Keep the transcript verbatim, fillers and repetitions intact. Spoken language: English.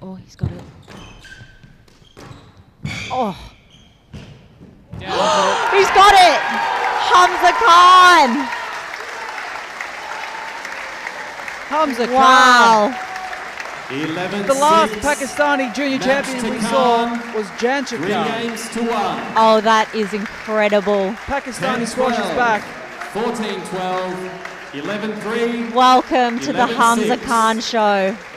Oh, he's got it. Oh. Yeah, He's got it! Hamza Khan! Hamza Khan. Wow. The last Pakistani junior champion we saw was Janchar Three Khan. games to one. Oh, that is incredible. Pakistani squash is back. fourteen twelve, eleven three. Welcome to the eleven Hamza six. Khan Show.